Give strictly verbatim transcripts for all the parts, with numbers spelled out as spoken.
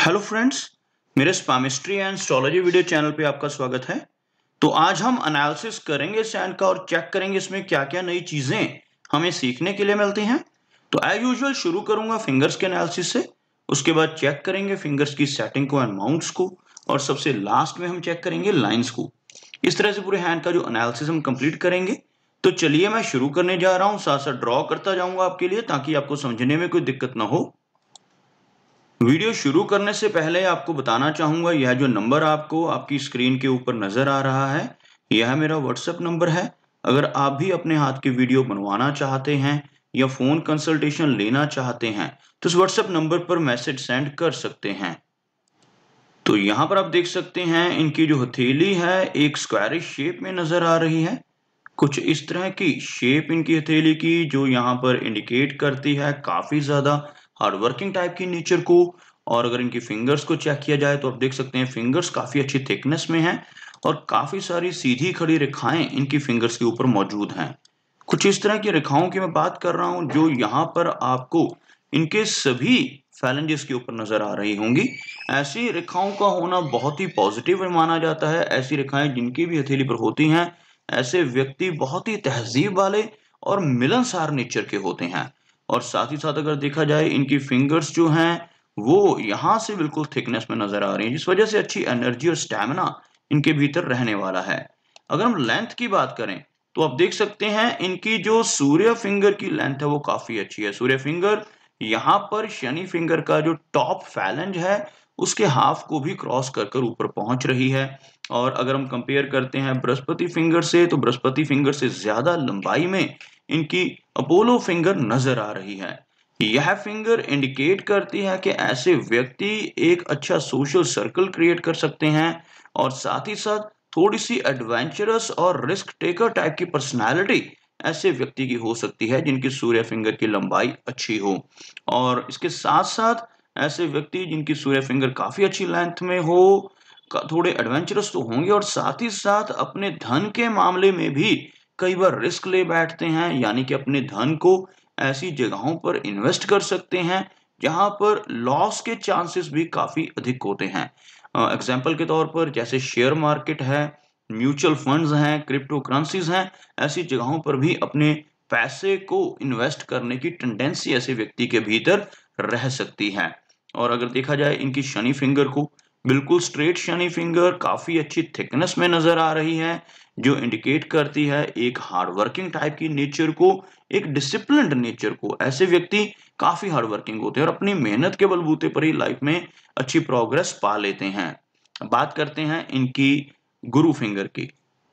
Hello friends, मेरे palmistry and astrology video channel पे आपका स्वागत है। तो आज हम एनालिसिस करेंगे सैंड का और चेक करेंगे इसमें क्या-क्या नई चीजें हमें सीखने के लिए मिलती हैं। तो एज यूजुअल शुरू करूंगा फिंगर्स के एनालिसिस से, उसके बाद चेक करेंगे फिंगर्स की सेटिंग को एंड माउंट्स को, और सबसे लास्ट में हम चेक करेंगे लाइंस को। इस तरह से पूरे हैंड का जो एनालिसिस हम कंप्लीट करेंगे। तो चलिए मैं शुरू करने जा रहा हूँ, साथ साथ ड्रॉ करता जाऊंगा आपके लिए ताकि आपको समझने में कोई दिक्कत ना हो। वीडियो शुरू करने से पहले आपको बताना चाहूंगा, यह जो नंबर आपको आपकी स्क्रीन के ऊपर नजर आ रहा है, यह मेरा व्हाट्सएप नंबर है। अगर आप भी अपने हाथ की वीडियो बनवाना चाहते हैं या फोन कंसल्टेशन लेना चाहते हैं तो इस व्हाट्सएप नंबर पर मैसेज सेंड कर सकते हैं। तो यहाँ पर आप देख सकते हैं इनकी जो हथेली है एक स्क्वायरिश शेप में नजर आ रही है। कुछ इस तरह की शेप इनकी हथेली की, जो यहाँ पर इंडिकेट करती है काफी ज्यादा हार्डवर्किंग टाइप की नेचर को। और अगर इनकी फिंगर्स को चेक किया जाए तो आप देख सकते हैं फिंगर्स काफी अच्छी थिकनेस में हैं और काफी सारी सीधी खड़ी रेखाएं इनकी फिंगर्स के ऊपर मौजूद हैं। कुछ इस तरह की रेखाओं की मैं बात कर रहा हूं जो यहाँ पर आपको इनके सभी फैलेंजेस के ऊपर नजर आ रही होंगी। ऐसी रेखाओं का होना बहुत ही पॉजिटिव माना जाता है। ऐसी रेखाएं जिनकी भी हथेली पर होती हैं, ऐसे व्यक्ति बहुत ही तहजीब वाले और मिलनसार नेचर के होते हैं। और साथ ही साथ अगर देखा जाए इनकी फिंगर्स जो हैं वो यहाँ से बिल्कुल थिकनेस में नजर आ रही है, जिस वजह से अच्छी एनर्जी और स्टैमिना इनके भीतर रहने वाला है। अगर हम लेंथ की बात करें तो आप देख सकते हैं इनकी जो सूर्य फिंगर की लेंथ है वो काफी अच्छी है। सूर्य फिंगर यहाँ पर शनि फिंगर का जो टॉप फैलेंज है उसके हाफ को भी क्रॉस कर कर ऊपर पहुंच रही है। और अगर हम कंपेयर करते हैं बृहस्पति फिंगर से तो बृहस्पति फिंगर से ज्यादा लंबाई में इनकी अपोलो फिंगर नजर आ रही है। यह फिंगर इंडिकेट करती है कि ऐसे व्यक्ति एक अच्छा सोशल सर्कल क्रिएट कर सकते हैं और साथ ही साथ थोड़ी सी एडवेंचरस और रिस्क टेकर टाइप की पर्सनालिटी ऐसे व्यक्ति की हो सकती है जिनकी सूर्य फिंगर की लंबाई अच्छी हो। और इसके साथ साथ ऐसे व्यक्ति जिनकी सूर्य फिंगर काफी अच्छी लेंथ में हो, थोड़े एडवेंचरस तो होंगे और साथ ही साथ अपने धन के मामले में भी कई बार रिस्क ले बैठते हैं, यानी कि अपने धन को ऐसी जगहों पर इन्वेस्ट कर सकते हैं जहां पर लॉस के चांसेस भी काफी अधिक होते हैं। एग्जाम्पल के तौर पर जैसे शेयर मार्केट है, म्यूचुअल फंड्स हैं, क्रिप्टो करेंसीज हैं, ऐसी जगहों पर भी अपने पैसे को इन्वेस्ट करने की टेंडेंसी ऐसे व्यक्ति के भीतर रह सकती है। और अगर देखा जाए इनकी शनि फिंगर को, बिल्कुल स्ट्रेट शनि फिंगर काफी अच्छी थिकनेस में नजर आ रही है, जो इंडिकेट करती है एक हार्ड वर्किंग टाइप की नेचर को, एक डिसिप्लिन्ड नेचर को। ऐसे व्यक्ति काफी हार्ड वर्किंग होते हैं और अपनी मेहनत के बलबूते पर ही लाइफ में अच्छी प्रोग्रेस पा लेते हैं। बात करते हैं इनकी गुरु फिंगर की।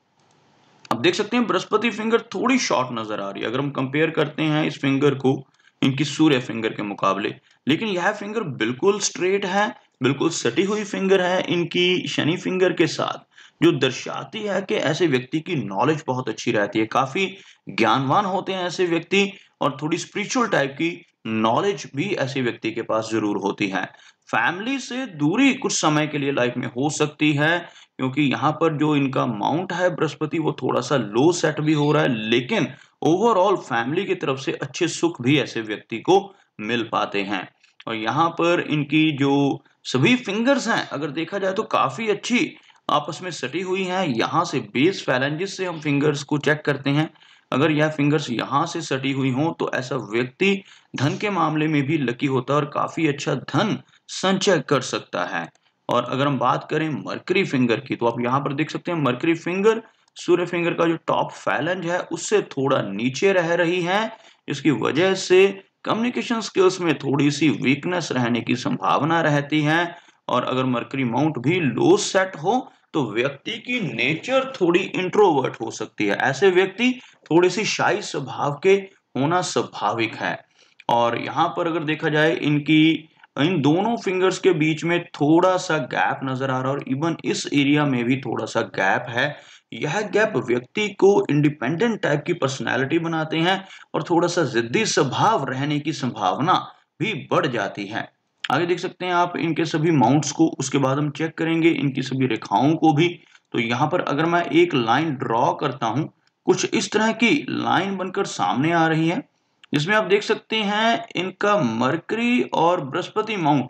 अब देख सकते हैं बृहस्पति फिंगर थोड़ी शॉर्ट नजर आ रही है अगर हम कंपेयर करते हैं इस फिंगर को इनकी सूर्य फिंगर के मुकाबले, लेकिन यह फिंगर बिल्कुल स्ट्रेट है, बिल्कुल सटी हुई फिंगर है इनकी शनि फिंगर के साथ, जो दर्शाती है कि ऐसे व्यक्ति की नॉलेज बहुत अच्छी रहती है, काफी ज्ञानवान होते हैं ऐसे व्यक्ति और थोड़ी स्पिरिचुअल टाइप की नॉलेज भी ऐसे व्यक्ति के पास जरूर होती है। फैमिली से दूरी कुछ समय के लिए लाइफ में हो सकती है क्योंकि यहाँ पर जो इनका माउंट है बृहस्पति वो थोड़ा सा लो सेट भी हो रहा है, लेकिन ओवरऑल फैमिली की तरफ से अच्छे सुख भी ऐसे व्यक्ति को मिल पाते हैं। और यहाँ पर इनकी जो सभी फिंगर्स हैं अगर देखा जाए तो काफी अच्छी आपस में सटी हुई हैं। यहाँ से बेस फैलेंजेस से हम फिंगर्स को चेक करते हैं, अगर यह फिंगर्स यहाँ से सटी हुई हों तो ऐसा व्यक्ति धन के मामले में भी लकी होता है और काफी अच्छा धन संचय कर सकता है। और अगर हम बात करें मरकरी फिंगर की तो आप यहाँ पर देख सकते हैं मरकरी फिंगर सूर्य फिंगर का जो टॉप फैलेंज है उससे थोड़ा नीचे रह रही है। इसकी वजह से कम्युनिकेशन स्किल्स में थोड़ी सी वीकनेस रहने की संभावना रहती है। और अगर मरकरी माउंट भी लो सेट हो तो व्यक्ति की नेचर थोड़ी इंट्रोवर्ट हो सकती है, ऐसे व्यक्ति थोड़ी सी शाई स्वभाव के होना स्वाभाविक है। और यहाँ पर अगर देखा जाए इनकी इन दोनों फिंगर्स के बीच में थोड़ा सा गैप नजर आ रहा है और इवन इस एरिया में भी थोड़ा सा गैप है। यह गैप व्यक्ति को इंडिपेंडेंट टाइप की पर्सनैलिटी बनाते हैं और थोड़ा सा जिद्दी स्वभाव रहने की संभावना भी बढ़ जाती है। आगे देख सकते हैं आप इनके सभी माउंट्स को, उसके बाद हम चेक करेंगे इनकी सभी रेखाओं को भी। तो यहाँ पर अगर मैं एक लाइन ड्रॉ करता हूं, कुछ इस तरह की लाइन बनकर सामने आ रही है जिसमें आप देख सकते हैं इनका मरकरी और बृहस्पति माउंट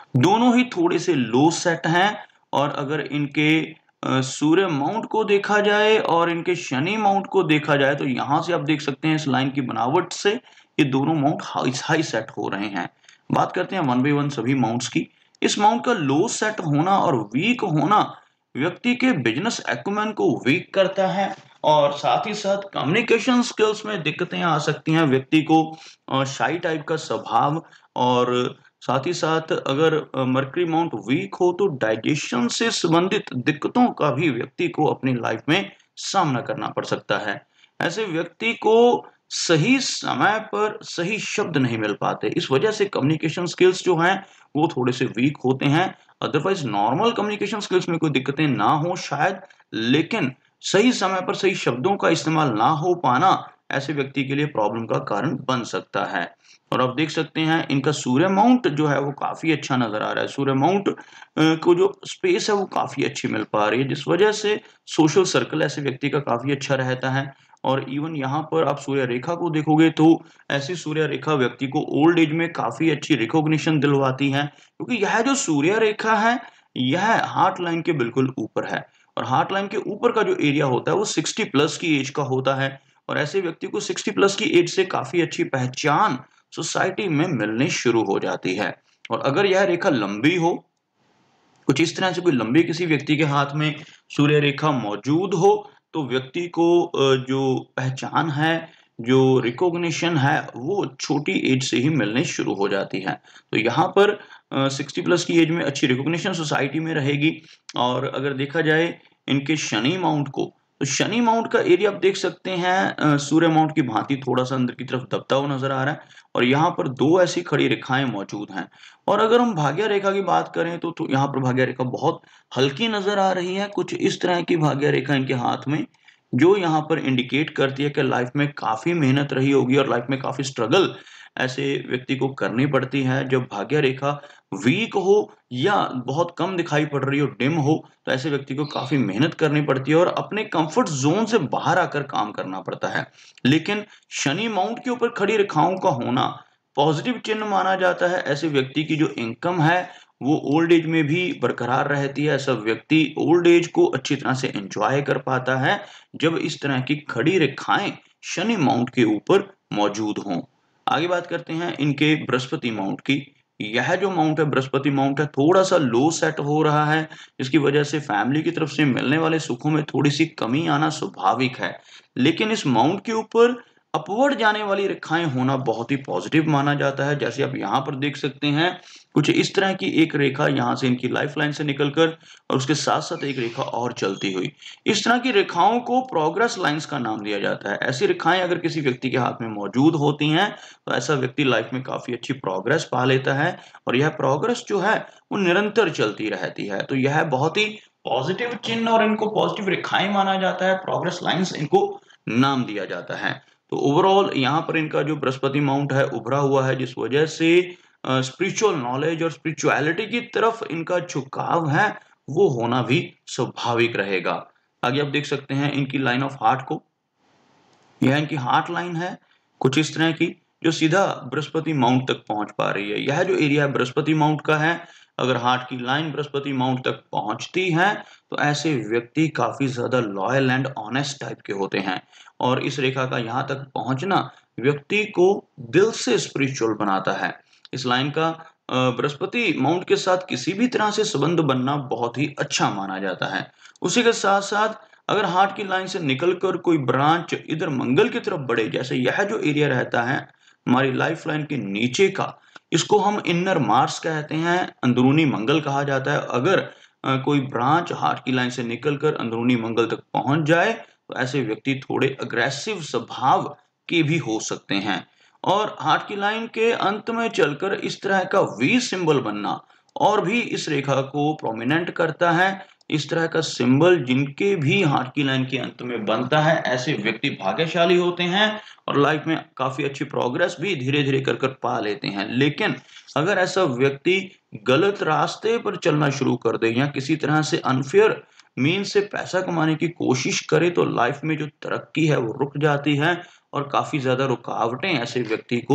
दोनों ही थोड़े से लो सेट हैं और अगर इनके अ, सूर्य माउंट को देखा जाए और इनके शनि माउंट को देखा जाए तो यहाँ से आप देख सकते हैं इस लाइन की बनावट से ये दोनों माउंट हाई हाई सेट हो रहे हैं। बात करते हैं वन बाय वन सभी माउंट्स की। इस माउंट का लो सेट होना और वीक होना व्यक्ति के बिजनेस एक्यूमेन को वीक करता है और साथ ही साथ कम्युनिकेशन स्किल्स में दिक्कतें आ सकती हैं। व्यक्ति को शाई टाइप का स्वभाव और साथ ही साथ अगर मर्करी माउंट वीक हो तो डाइजेशन से संबंधित दिक्कतों का भी व्यक्ति को अपनी लाइफ में सामना करना पड़ सकता है। ऐसे व्यक्ति को सही समय पर सही शब्द नहीं मिल पाते, इस वजह से कम्युनिकेशन स्किल्स जो हैं वो थोड़े से वीक होते हैं। अदरवाइज नॉर्मल कम्युनिकेशन स्किल्स में कोई दिक्कतें ना हो शायद, लेकिन सही समय पर सही शब्दों का इस्तेमाल ना हो पाना ऐसे व्यक्ति के लिए प्रॉब्लम का कारण बन सकता है। और आप देख सकते हैं इनका सूर्य माउंट जो है वो काफी अच्छा नजर आ रहा है। सूर्य माउंट को जो स्पेस है वो काफी अच्छी मिल पा रही है, जिस वजह से सोशल सर्कल ऐसे व्यक्ति का काफी अच्छा रहता है। और इवन यहाँ पर आप सूर्य रेखा को देखोगे तो ऐसी सूर्य रेखा व्यक्ति को ओल्ड एज में काफी अच्छी रिकॉग्निशन दिलवाती है, क्योंकि यह जो सूर्य रेखा है यह हार्ट लाइन के बिल्कुल ऊपर है और हार्ट लाइन के ऊपर का जो एरिया होता है वो साठ प्लस की एज का होता है और ऐसे व्यक्ति को साठ प्लस की एज से काफी अच्छी पहचान सोसाइटी में मिलनी शुरू हो जाती है। और अगर यह रेखा लंबी हो, कुछ इस तरह से कोई लंबी किसी व्यक्ति के हाथ में सूर्य रेखा मौजूद हो तो व्यक्ति को जो पहचान है, जो रिकॉग्निशन है वो छोटी एज से ही मिलने शुरू हो जाती है। तो यहाँ पर साठ प्लस की एज में अच्छी रिकॉग्निशन सोसाइटी में रहेगी। और अगर देखा जाए इनके शनि माउंट को, तो शनि माउंट का एरिया आप देख सकते हैं सूर्य माउंट की भांति थोड़ा सा अंदर की तरफ दबता हुआ नजर आ रहा है और यहाँ पर दो ऐसी खड़ी रेखाएं मौजूद हैं। और अगर हम भाग्य रेखा की बात करें तो, तो यहाँ पर भाग्य रेखा बहुत हल्की नजर आ रही है। कुछ इस तरह की भाग्य रेखा इनके हाथ में जो यहाँ पर इंडिकेट करती है कि लाइफ में काफी मेहनत रही होगी और लाइफ में काफी स्ट्रगल ऐसे व्यक्ति को करनी पड़ती है। जब भाग्य रेखा वीक हो या बहुत कम दिखाई पड़ रही हो, डिम हो, तो ऐसे व्यक्ति को काफी मेहनत करनी पड़ती है और अपने कंफर्ट जोन से बाहर आकर काम करना पड़ता है। लेकिन शनि माउंट के ऊपर खड़ी रेखाओं का होना पॉजिटिव चिन्ह माना जाता है। ऐसे व्यक्ति की जो इनकम है वो ओल्ड एज में भी बरकरार रहती है। ऐसा व्यक्ति ओल्ड एज को अच्छी तरह से एंजॉय कर पाता है जब इस तरह की खड़ी रेखाएं शनि माउंट के ऊपर मौजूद हों। आगे बात करते हैं इनके बृहस्पति माउंट की। यह जो माउंट है बृहस्पति माउंट है थोड़ा सा लो सेट हो रहा है, जिसकी वजह से फैमिली की तरफ से मिलने वाले सुखों में थोड़ी सी कमी आना स्वाभाविक है। लेकिन इस माउंट के ऊपर अपवर्ड जाने वाली रेखाएं होना बहुत ही पॉजिटिव माना जाता है। जैसे आप यहाँ पर देख सकते हैं कुछ इस तरह की एक रेखा यहाँ से इनकी लाइफ लाइन से निकलकर और उसके साथ साथ एक रेखा और चलती हुई, इस तरह की रेखाओं को प्रोग्रेस लाइंस का नाम दिया जाता है। ऐसी रेखाएं अगर किसी व्यक्ति के हाथ में मौजूद होती हैं तो ऐसा व्यक्ति लाइफ में काफी अच्छी प्रोग्रेस पा लेता है और यह प्रोग्रेस जो है वो निरंतर चलती रहती है। तो यह बहुत ही पॉजिटिव चिन्ह और इनको पॉजिटिव रेखाएं माना जाता है, प्रोग्रेस लाइंस इनको नाम दिया जाता है। तो ओवरऑल यहाँ पर इनका जो बृहस्पति माउंट है उभरा हुआ है, जिस वजह से स्पिरिचुअल नॉलेज और स्पिरिचुअलिटी की तरफ इनका झुकाव है वो होना भी स्वाभाविक रहेगा। आगे आप देख सकते हैं इनकी लाइन ऑफ हार्ट को। यह इनकी हार्ट लाइन है कुछ इस तरह की जो सीधा बृहस्पति माउंट तक पहुंच पा रही है। यह जो एरिया बृहस्पति माउंट का है, अगर हार्ट की लाइन बृहस्पति माउंट तक पहुंचती है तो ऐसे व्यक्ति काफी ज्यादा लॉयल एंड ऑनेस्ट टाइप के होते हैं और इस रेखा का यहाँ तक पहुंचना व्यक्ति को दिल से स्पिरिचुअल बनाता है। इस लाइन का बृहस्पति माउंट के साथ किसी भी तरह से संबंध बनना बहुत ही अच्छा माना जाता है। उसी के साथ साथ अगर हार्ट की लाइन से निकलकर कोई ब्रांच इधर मंगल की तरफ बढ़े, जैसे यह जो एरिया रहता है हमारी लाइफ लाइन के नीचे का, इसको हम इनर मार्स कहते हैं, अंदरूनी मंगल कहा जाता है। अगर कोई ब्रांच हार्ट की लाइन से निकलकर अंदरूनी मंगल तक पहुंच जाए तो ऐसे व्यक्ति थोड़े अग्रेसिव स्वभाव के भी हो सकते हैं। और हार्ट की लाइन के अंत में चलकर इस तरह का वी सिंबल बनना और भी इस रेखा को प्रोमिनेंट करता है। इस तरह का सिंबल जिनके भी हार्ट की लाइन के अंत में बनता है ऐसे व्यक्ति भाग्यशाली होते हैं और लाइफ में काफी अच्छी प्रोग्रेस भी धीरे धीरे कर कर पा लेते हैं। लेकिन अगर ऐसा व्यक्ति गलत रास्ते पर चलना शुरू कर दे या किसी तरह से अनफेयर मीन से पैसा कमाने की कोशिश करे तो लाइफ में जो तरक्की है वो रुक जाती है और काफी ज्यादा रुकावटें ऐसे व्यक्ति को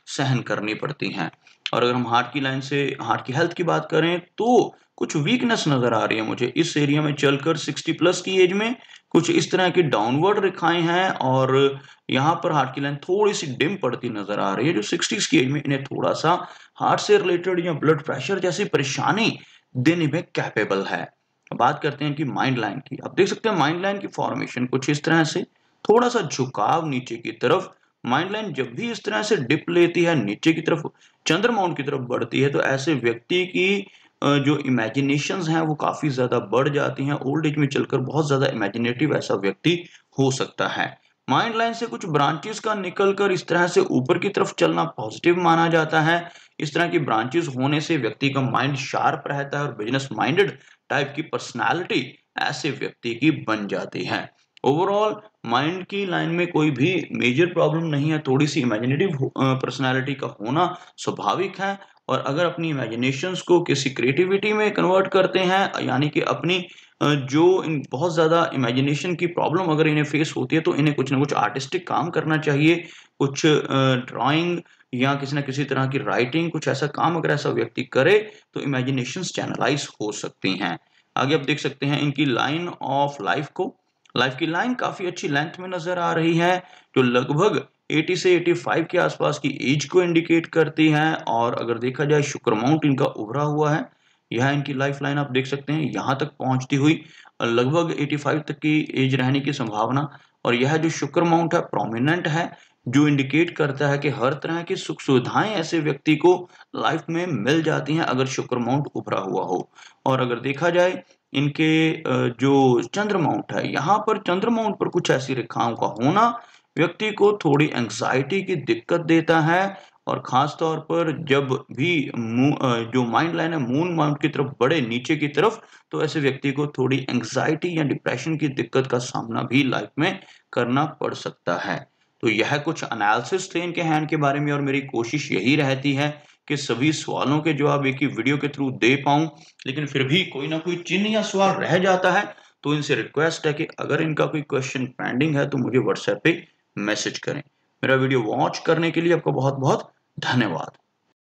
सहन करनी पड़ती हैं। और अगर हम हार्ट की लाइन से हार्ट की हेल्थ की बात करें तो कुछ वीकनेस नज़र आ रही है मुझे इस एरिया में चलकर साठ प्लस की एज में कुछ इस तरह की डाउनवर्ड रेखाएं हैं और यहाँ पर हार्ट की लाइन थोड़ी-सी डिम पड़ती नज़र आ रही है, जो साठ की एज में इन्हें थोड़ा-सा हार्ट से रिलेटेड या ब्लड प्रेशर जैसी परेशानी देने में कैपेबल है। बात करते हैं इनकी माइंड लाइन की। आप देख सकते हैं माइंड लाइन की फॉर्मेशन कुछ इस तरह से, थोड़ा-सा झुकाव नीचे की तरफ। माइंड लाइन जब भी इस तरह से डिप लेती है, नीचे की तरफ चंद्रमाउंट की तरफ बढ़ती है, तो ऐसे व्यक्ति की अ, जो इमेजिनेशंस हैं वो काफ़ी ज़्यादा बढ़ जाती हैं। ओल्ड एज में चलकर बहुत ज़्यादा इमेजिनेटिव ऐसा व्यक्ति हो सकता है। माइंड लाइन से कुछ ब्रांचेस का निकलकर इस तरह से ऊपर की तरफ चलना पॉजिटिव माना जाता है। इस तरह की ब्रांचेस होने से व्यक्ति का माइंड शार्प रहता है और बिज़नेस माइंडेड टाइप की पर्सनैलिटी ऐसे व्यक्ति की बन जाती है। ओवरऑल माइंड की लाइन में कोई भी मेजर प्रॉब्लम नहीं है, थोड़ी-सी इमेजिनेटिव अ, पर्सनैलिटी का होना स्वाभाविक है और अगर अपनी इमेजिनेशंस को किसी क्रिएटिविटी में कन्वर्ट करते हैं, यानी कि अपनी अ, जो इन बहुत ज़्यादा इमेजिनेशन की प्रॉब्लम अगर इन्हें फेस होती है, तो इन्हें कुछ न कुछ आर्टिस्टिक काम करना चाहिए। कुछ अ, ड्राइंग या किसी न किसी तरह की राइटिंग, कुछ ऐसा काम अगर ऐसा व्यक्ति करे, तो इमेजिनेशंस चैनलाइज़ हो सकती हैं। आगे आप देख सकते हैं इनकी लाइन ऑफ लाइफ को। लाइफ की लाइन काफ़ी अच्छी लेंथ में नज़र आ रही है, जो लगभग अस्सी से पचासी के आसपास की एज को इंडिकेट करती है और अगर देखा जाए शुक्र माउंट इनका उभरा हुआ है। यह इनकी लाइफ लाइन आप देख सकते हैं, यहाँ तक पहुँचती हुई लगभग पचासी तक की एज रहने की संभावना और यह जो शुक्र माउंट है प्रोमिनेंट है, जो इंडिकेट करता है कि हर तरह की सुख-सुविधाएँ ऐसे व्यक्ति को लाइफ में मिल जाती हैं अगर शुक्र माउंट उभरा हुआ हो। और अगर देखा जाए इनके अ, जो चंद्र माउंट है, यहाँ पर चंद्र माउंट पर कुछ ऐसी रेखाओं का होना व्यक्ति को थोड़ी एंग्ज़ायटी की दिक्कत देता है और ख़ास तौर पर जब भी मू अ, जो माइंड लाइन है मून माउंट की तरफ बढ़े नीचे की तरफ, तो ऐसे व्यक्ति को थोड़ी एंग्ज़ायटी या डिप्रेशन की दिक्कत का सामना भी लाइफ में करना पड़ सकता है। तो यह कुछ एनालिसिस थे इनके हैंड के बारे में और मेरी कोशिश यही रहती है कि सभी सवालों के जवाब एक ही वीडियो के थ्रू दे पाऊँ। लेकिन फिर भी कोई ना कोई चिन्ह या सवाल रह जाता है, तो इनसे रिक्वेस्ट है कि अगर इनका कोई क्वेश्चन पेंडिंग है, तो मुझे व्हाट्सएप पे मैसेज करें। मेरा वीडियो वॉच करने के लिए आपका बहुत-बहुत धन्यवाद।